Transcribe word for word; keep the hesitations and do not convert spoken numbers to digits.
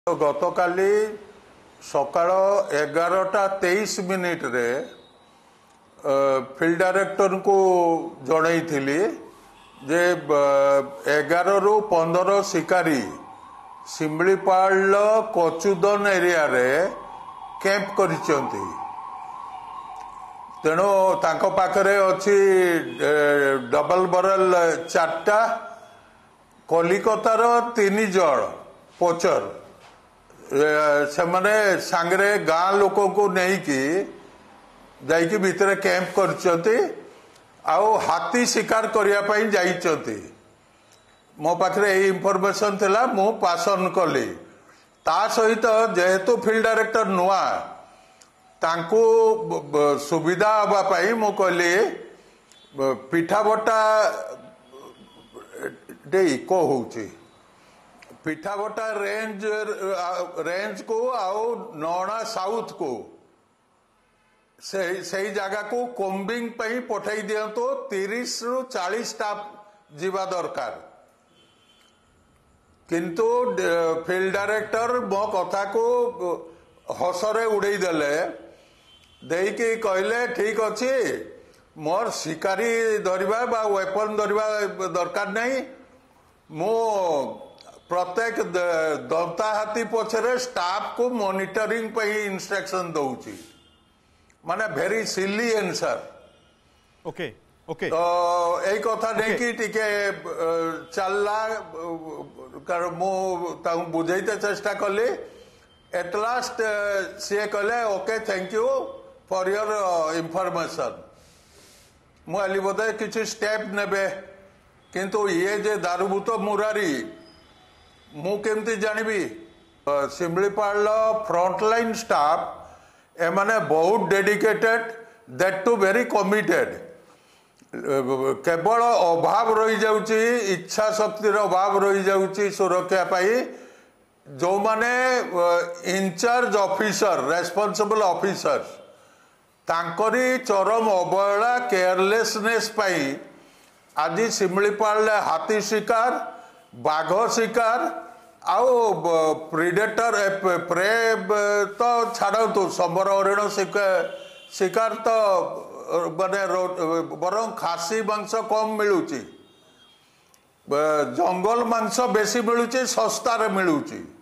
तो गतकाली सकाळ एगारटा तेईस मिनिट रे फील्ड डायरेक्टर को जनई जे एगार रु पंदर शिकारी शिमलीपाल कचुदन एरिया रे कैंप करिसेंती। तेणु तांको पाखरे अच्छी डबल बरल चार्टा कलिकतार तीन जण पोचर से माने सांगरे गाँ लोक को नेकी जाइकी भितर कैंप करचंती आउ हाथी शिकार करिया पई जाइचंती। मो पाखरे ए इंफॉर्मेशन थिला मु पासन कली ता सहित जेहेतु फील्ड डायरेक्टर नुआ तांको सुविधा हवा पाई मु कहली पिठाबटा डे इको होउची पिठाबटा रेंज रेंज को आओ नौना साउथ को से सही जगह को कोम्बिंग पई पठाई दिया तो तीस रु चालीस स्टाफ जीवा दरकार। किंतु फील्ड डायरेक्टर मो कथा को हसरे उड़े देले देकी कहले ठीक अच्छे मोर शिकारी धरवा बा वेपन धरवा दरकार नहीं मो प्रत्येक दंता हाथी पछरे स्टाफ को मॉनिटरिंग पे इंस्ट्रक्शन दउची माने very silly answer. Okay okay तो एई कथा नहीं कि टिके चलला कर मो ता बुझाइते चेष्टा कली एट लास्ट सी कहले okay thank you for your information मुझे बोधे किसी स्टेप नेबे किंतु ये जे दारुभूत मुरारी मु केमती जानबी शिमलीपाल फ्रंटलाइन स्टाफ एमाने बहुत dedicated that too very committed केवल अभाव रही जाउची इच्छा शक्तिर अभाव रही जाउची सुरक्षा पाई जो माने इंचार्ज ऑफिसर रेस्पॉन्सिबल ऑफिसर्स तांकरी चरम अवहेला केयरलेसनेस पाई आज शिमलीपाल हाथी शिकार बाघ शिकार आउ प्रिडेटर प्रे तो छाड़ तो समर हरिण शिकार तो माने बरं खासी मांस कम मिलूची जंगल मांस बेसी मिलूची सस्तार मिलूची।